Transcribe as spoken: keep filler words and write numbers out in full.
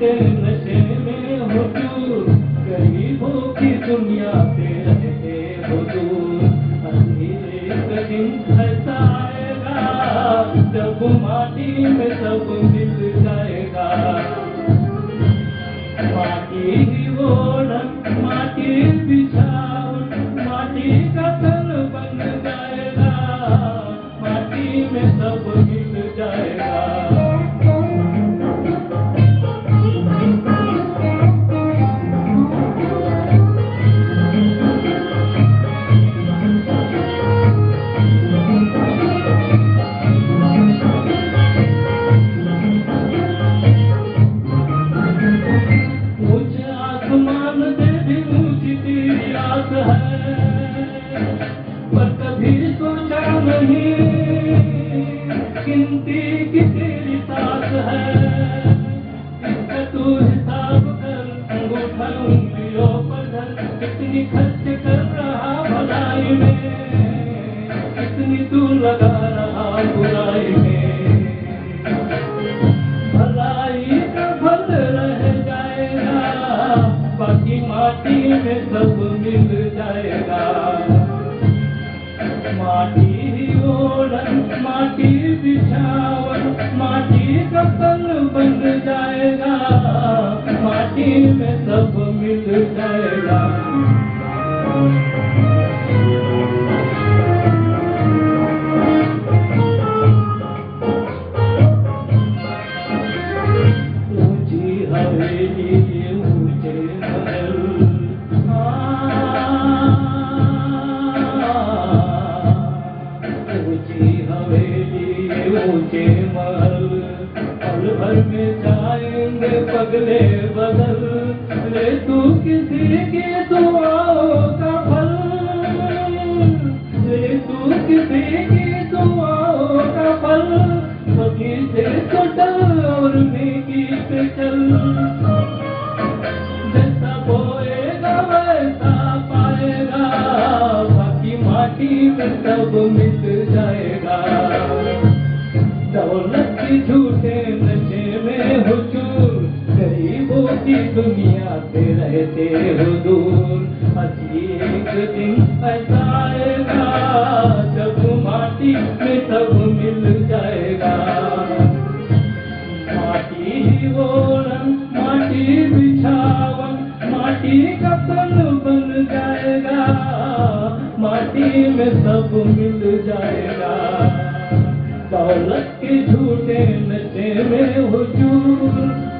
झूठे नशे में हो दूर, गरीबों की दुनिया से रहते हो दूर। अभी एक दिन ऐसा आएगा जब माटी में सब मिल जाएगा। माटी ही ओढ़न, माटी बिछावन, माटी का तन बन जाएगा। माटी में सब मिल जाएगा। पर कभी सोचा नहीं गिनती की तेरी साथ है। इसका तू हिसाब कर, अंगूठा उंगलियों पर धर। कितनी खर्च कर रहा भलाई में, कितनी तू लगा रहा बुराई में। भलाई का फल रह जाएगा, बाकी माटी में सब मिल जाएगा। माटी ही ओढ़न, माटी बिछावन, माटी का तन बन जाएगा। माटी में सब मिल जाएगा। ऊंची हवेली, ऊंचे महल, ऊंचे महल, पल भर में जाएंगे पगले बदल। ले तू किसी की दुआओं का फल, ले तू किसी की दुआओं का फल। बगीचे तो डल और नेकी पे चल, जैसा बोएगा वैसा पाएगा। बाकी माटी में सब मिल जाएगा। दौलत की झूठे नशे में हो चूर, गरीबों की दुनिया से रहते हो दूर। अभी एक दिन ऐसा आएगा जब माटी में सब मिल जाएगा। माटी ही ओढ़न, माटी बिछावन, माटी का तन बन जाएगा। माटी में सब मिल जाएगा। दौलत के झूठे नशे में हुजूर,